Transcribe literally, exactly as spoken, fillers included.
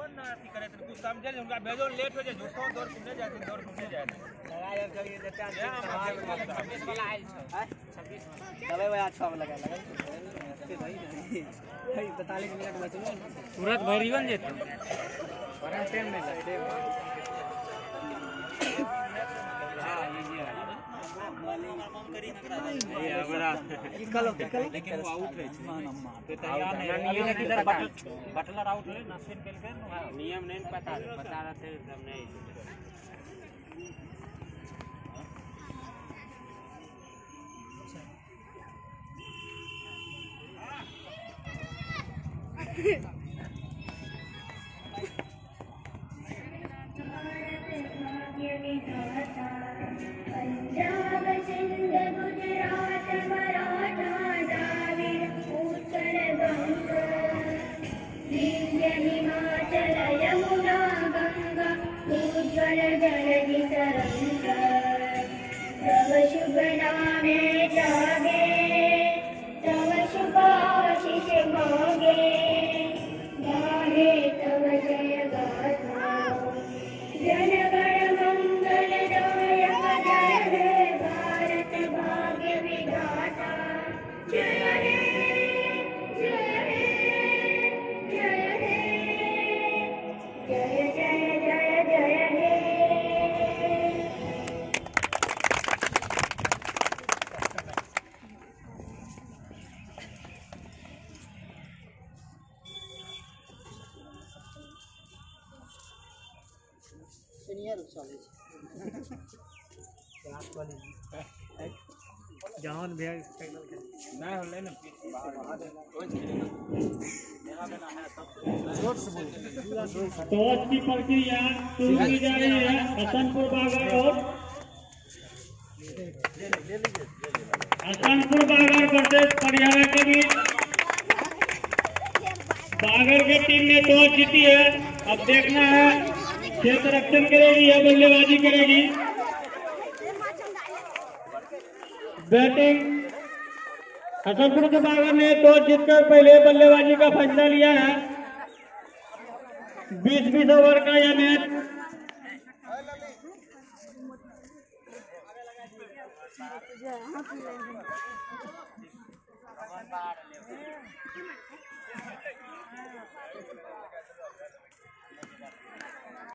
ना करे तो कुछ समझे उनका भेजो लेट हो जाए झूठो दौड़ घूमने जाते दौड़ घूमने जाते लगा यार करिए जटा छब्बीस वाला आइल है छब्बीस चले भाई आज छह लगा लगा भाई भाई पैंतालीस मिनट बचले तुरंत भरीवन जेतो क्वारंटाइन में जाए हां ये ये बड़ा कलो कलो लेकिन वो आउट रहे छे तो तैयार नहीं ये किधर बटलर आउट ले नसीन खेल के नियम नहीं पता बता रहते सब नहीं पंजाब सिंध गुजरात मराठा द्राविड़ उत्कल बंग विंध्य हिमाचल यमुना गंगा उज्ज्वल जलधि तरंग तव शुभ नामे जागे तव शुभाशीष मांगे गाहे तव जय गाथा जनगण मंगलदायक जय हे भारत भाग्य विधाता जय हे जय हे जय हे जय जय जय जय हे सीनियर चले क्लास वाले जहान भैया फाइनल के नहीं होले ना टॉस की प्रक्रिया शुरू की जा रही है हसनपुर बागर और हसनपुर बागर वर्सेस परिहार के बीच बागर की टीम ने टॉस जीती है। अब देखना है क्षेत्र रक्षण करेगी या बल्लेबाजी करेगी। बैटिंग हसनपुर के बागर ने टॉस जीतकर पहले बल्लेबाजी का फैसला लिया है। बीस बीस ओवर का यह मैच